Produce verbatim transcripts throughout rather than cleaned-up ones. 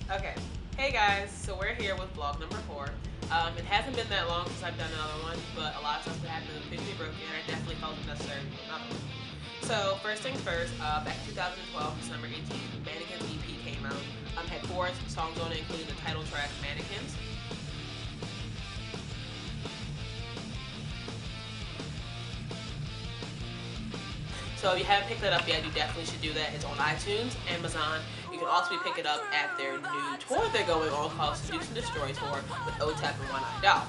Okay. Hey guys, so we're here with vlog number four. Um, it hasn't been that long since I've done another one, but a lot of stuff's been happening with Pitch Me Broken, and I definitely felt it necessary to do another one. So first things first, uh, back in two thousand twelve, December eighteenth, Mannequins E P came out. Um, had four songs on it, including the title track, Mannequins. So if you haven't picked that up yet, you definitely should do that. It's on iTunes, Amazon. You can also pick it up at their new tour they're going on called Seduce and Destroy Tour with O T A P and One Eye Doll.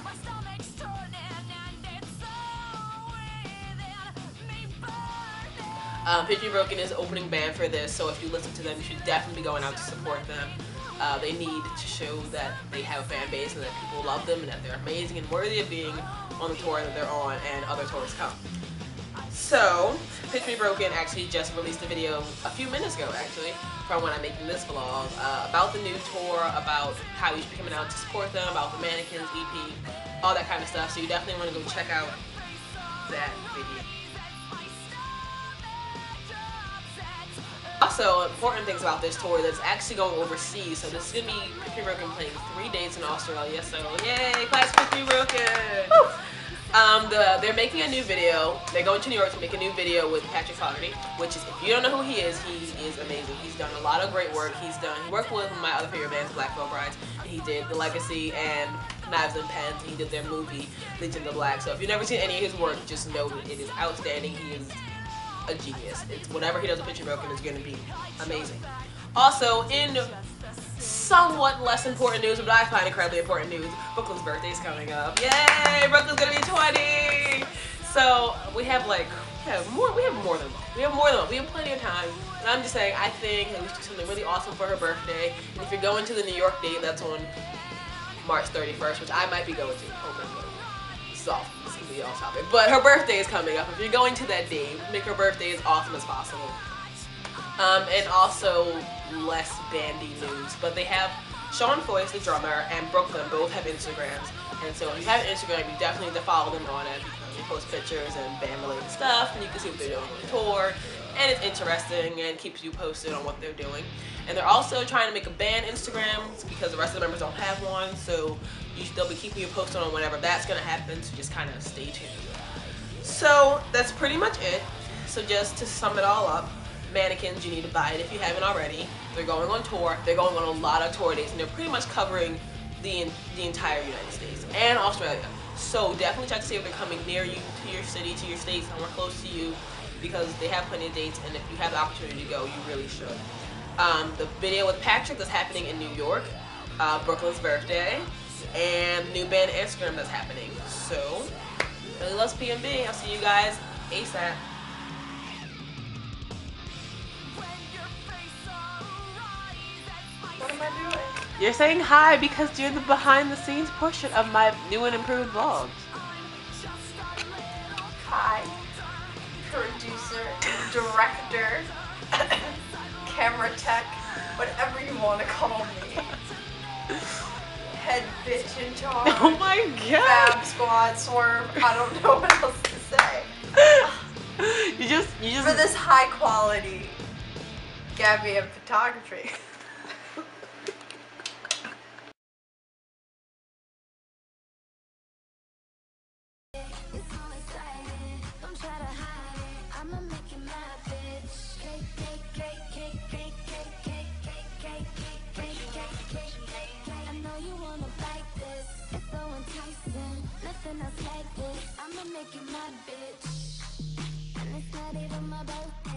Um, Pitch Me Broken is opening band for this, so if you listen to them, you should definitely be going out to support them. Uh, they need to show that they have a fan base and that people love them and that they're amazing and worthy of being on the tour that they're on and other tours come. So, Pitch Me Broken actually just released a video a few minutes ago, actually, from when I'm making this vlog, uh, about the new tour, about how you should be coming out to support them, about the Mannequins E P, all that kind of stuff. So you definitely want to go check out that video. Also, important things about this tour that's actually going overseas. So this is going to be Pitch Me Broken playing three dates in Australia. So yay, class Pitch Me Broken! Woo! Um, the, they're making a new video. They're going to New York to make a new video with Patrick Flaherty, which is, if you don't know who he is, he is amazing. He's done a lot of great work. He's done, he worked with my other favorite bands, Black Veil Brides. He did The Legacy and Knives and Pens. He did their movie, Legion of Black. So if you've never seen any of his work, just know that it is outstanding. He is a genius. It's whatever he does with Pitch Me Broken is going to be amazing. Also, in somewhat less important news, but I find incredibly important news, Brooklyn's birthday is coming up. Yay! Brooklyn's gonna be twenty! So we have like, we have more, we have more than one. We have more than one. We have plenty of time. And I'm just saying, I think that we should do something really awesome for her birthday. And if you're going to the New York date, that's on March thirty-first, which I might be going to. Oh my God. This is off. This is gonna be off topic. But her birthday is coming up. If you're going to that date, make her birthday as awesome as possible. Um, and also less bandy news, but they have Sean Foyce, the drummer, and Brooklyn both have Instagrams, and so if you have an Instagram, you definitely need to follow them on it because they post pictures and band-related stuff, and you can see what they're doing on the tour, and it's interesting and keeps you posted on what they're doing. And they're also trying to make a band Instagram because the rest of the members don't have one, so you, they'll be keeping you posted on whenever that's going to happen, so just kind of stay tuned. So that's pretty much it. So just to sum it all up, Mannequins, you need to buy it if you haven't already. They're going on tour. They're going on a lot of tour dates, and they're pretty much covering the the entire United States and Australia. So definitely check to see if they're coming near you, to your city, to your state, somewhere close to you, because they have plenty of dates, and if you have the opportunity to go, you really should. Um, the video with Patrick that's happening in New York, uh, Brooklyn's birthday, and the new band Instagram that's happening. So, really loves P M B. I'll see you guys ASAP. What am I doing? You're saying hi because you're the behind the scenes portion of my new and improved vlogs. Hi. Producer, director, camera tech, whatever you want to call me. Head bitch in charge. Oh my God. Fab Squad, Swerve. I don't know what else to say. You just, you just. For this high quality Gabby and photography. Nothing else like this. I'ma make you my bitch. And it's not even my birthday.